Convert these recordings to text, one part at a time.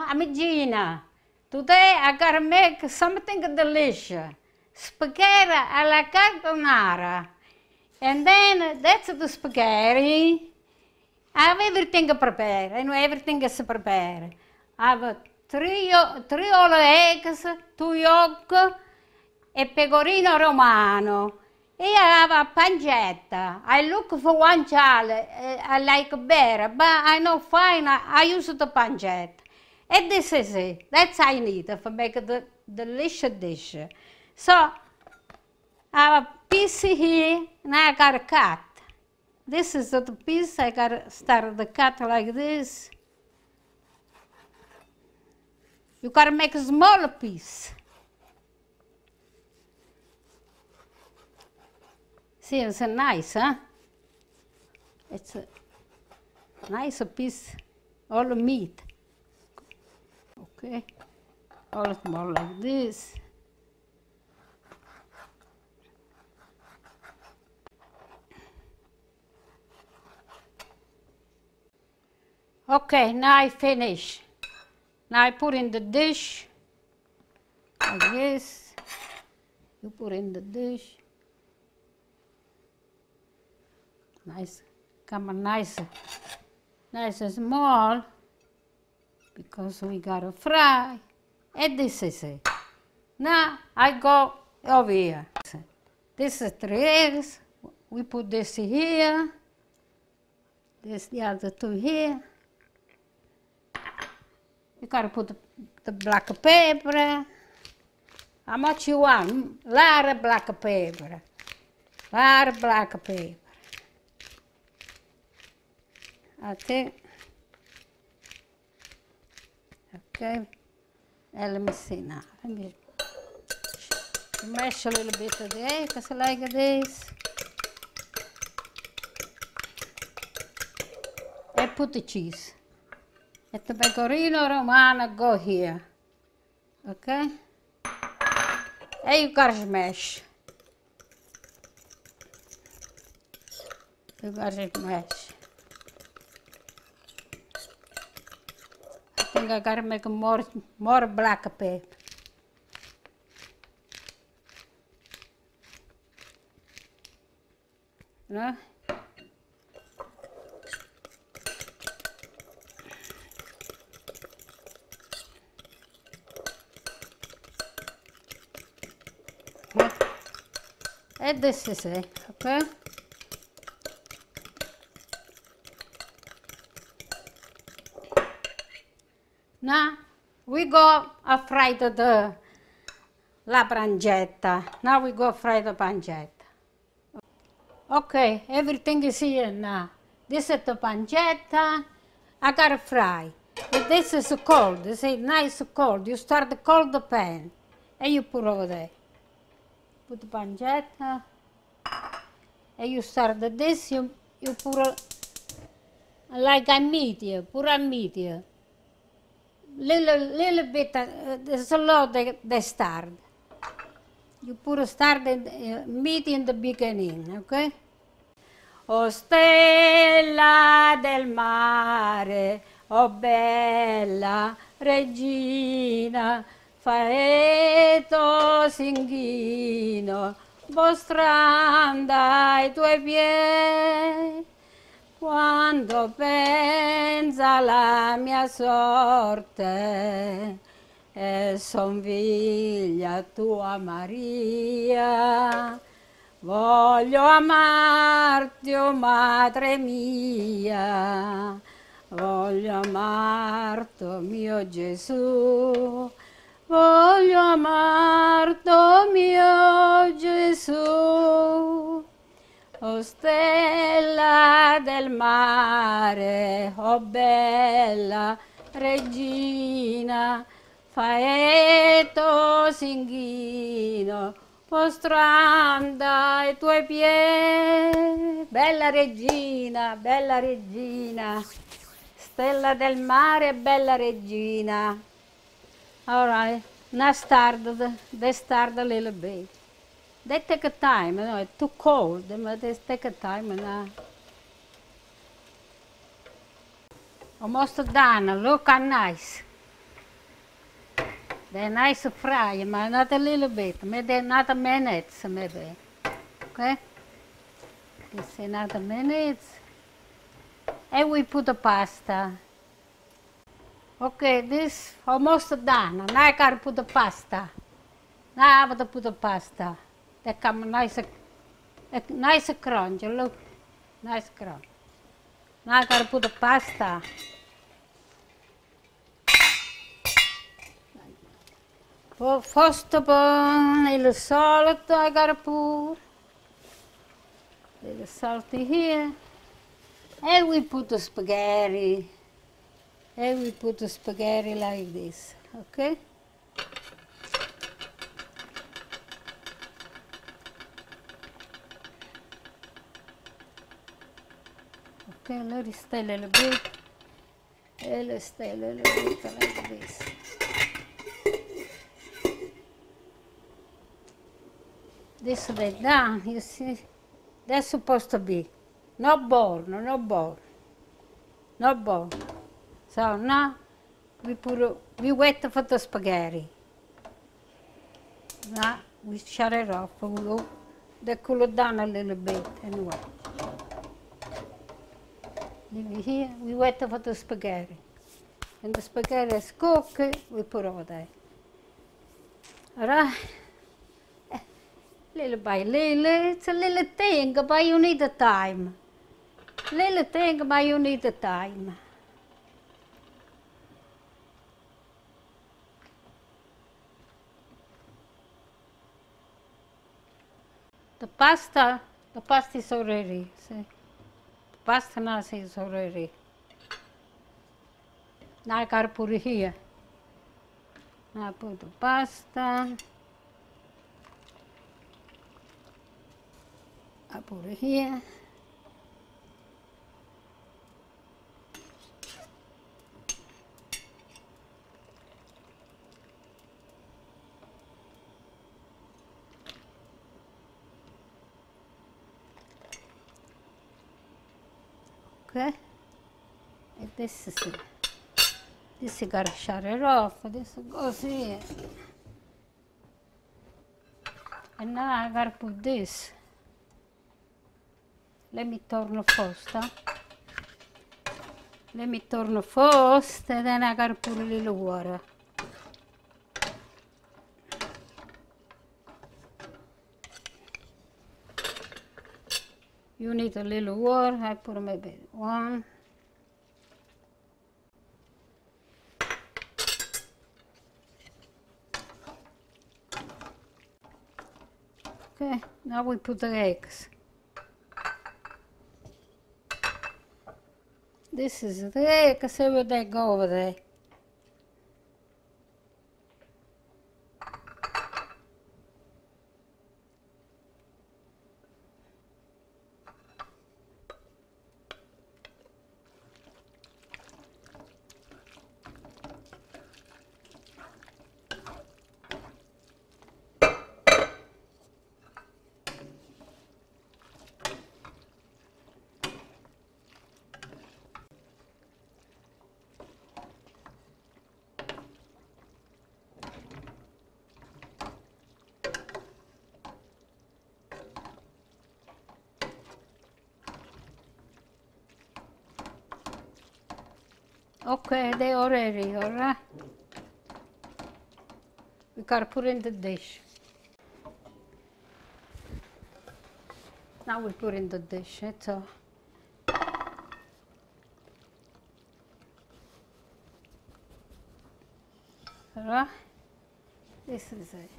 I'm Gina. Today I gotta make something delicious. Spaghetti alla carbonara. And then that's the spaghetti. I have everything prepared. I know everything is prepared. I have three whole eggs, 2 yolks, e pecorino romano. I have a pancetta. I look for one child I like better, but I know fine. I use the pancetta. And this is it. That's I need to make the delicious dish. So I have a piece here, and I gotta cut. This is the piece. I gotta start the cut like this. You gotta make a small piece. See, it's a nice, huh? It's a nice piece, all meat. Okay, all small like this. Okay, now I finish. Now I put in the dish, like this. You put in the dish. Nice, come on, nice and small, because we gotta fry. And this is it. Now I go over here. This is 3 eggs. We put this here. This the other 2 here. You gotta put the black pepper. How much you want? A lot of black pepper. A lot of black pepper. I think. Okay. And let me see now. Let me mash a little bit of the eggs like this. And put the cheese. And the pecorino romano go here. Okay? And you gotta smash. You gotta smash. I think I gotta make more black pepper. No? And this is it, okay? Now we go fry la pancetta. Now we go fry the pancetta. Okay, everything is here now. This is the pancetta. I gotta fry. But this is cold. This is nice cold. You start the cold pan and you put over there. Put the pancetta. And you start this. You put like a medium. Put a medium. Little bit, slow they start. You put a start meat in the beginning, okay? Oh stella del mare, oh bella regina, Faeto singhino, mostranda ai tuoi piedi. Quando pensa alla mia sorte e son figlia tua Maria, voglio amarti, o madre mia, voglio amarti, o mio Gesù, voglio amarti, o mio Gesù. Oh stella del mare, oh bella regina, Faeto singhino, postranda ai tuoi piedi. Bella regina, stella del mare, bella regina. All right, now they start a little bit. They take a time, you know, it's too cold, but they take a time now. Almost done, look how nice. They're nice to fry, but not a little bit. Maybe not a minute, maybe. Okay? This another minute. And we put the pasta. Okay, this almost done. Now I gotta put the pasta. Now I have to put the pasta. They come nice crunch. Look, nice crunch. Now I gotta put the pasta. Well, first of all, a little salt I gotta put. A little salt here. And we put the spaghetti. And we put the spaghetti like this, okay? Okay, let it stay a little bit. And let's stay a little bit like this. This way down, you see, that's supposed to be. Not bowl, no bowl. Not bowl. So now we wait for the spaghetti. Now we shut it off. They cool it down a little bit anyway. Leave it here, we wait for the spaghetti. And the spaghetti is cooked, we put over there. All right? Little by little, it's a little thing, but you need the time. Little thing, but you need the time. The pasta is already, see? The pasta now is already. Now I gotta put it here. Now I put the pasta. I put it here. Okay, and this is it. This you gotta shut it off. This goes here. And now I gotta put this. Let me turn first, huh? Let me turn first, and then I gotta put a little water. You need a little water. I put maybe one. Okay, now we put the eggs. This is the egg, see where they go over there. Okay, they are ready, all right? We gotta put in the dish. Now we put in the dish, that's all. All right? This is it.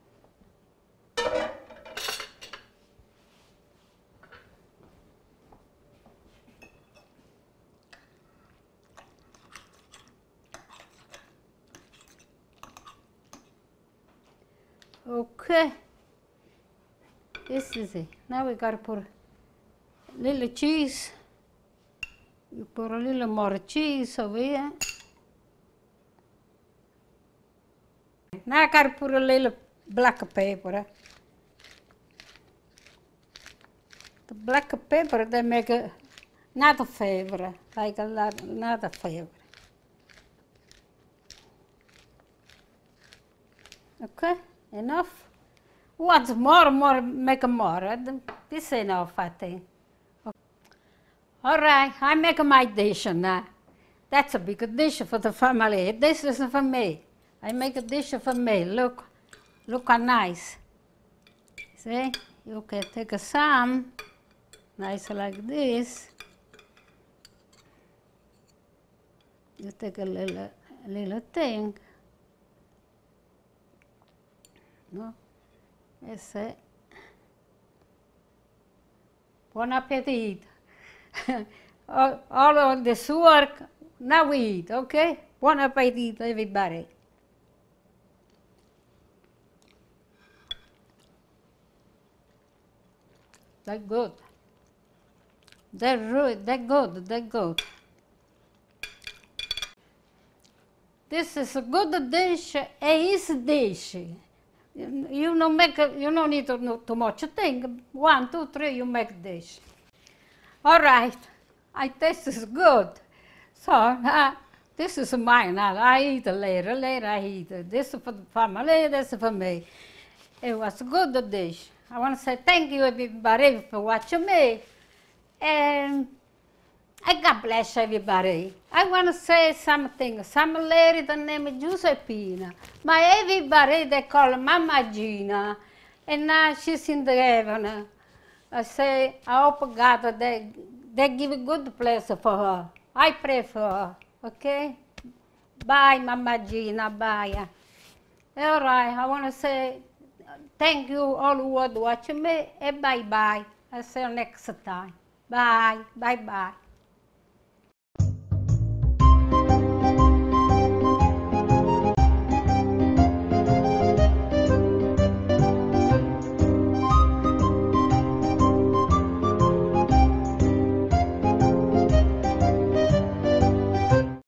Okay, this is it. Now we gotta put a little cheese. You put a little more cheese over here. Now I gotta put a little black pepper. The black pepper, they make another flavor, like another flavor. Okay, enough. Who wants more, make more. This is enough, I think. Okay. All right, I make my dish now. That's a big dish for the family. This is for me. I make a dish for me. Look how nice. See, you can take some, nice like this. You take a little thing. No, that's it. Buon-A-Petitti. all of this work, now we eat, okay? Buon-A-Petitti, everybody. That's good. That's good. This is a good dish, a easy dish. You don't need to know too much thing. 1, 2, 3, you make dish. All right, I taste is good. So this is mine. I eat later. Later I eat. This is for the family. This is for me. It was a good dish. I want to say thank you everybody for watching me, and God bless everybody. I want to say something. Some lady, the name is Giuseppina. My everybody, they call her Mama Gina. And now she's in the heaven. I say, I hope God, they give a good place for her. I pray for her, okay? Bye, Mama Gina, bye. All right, I want to say thank you all who are watching me, and bye-bye. I'll see you next time. Bye, bye-bye.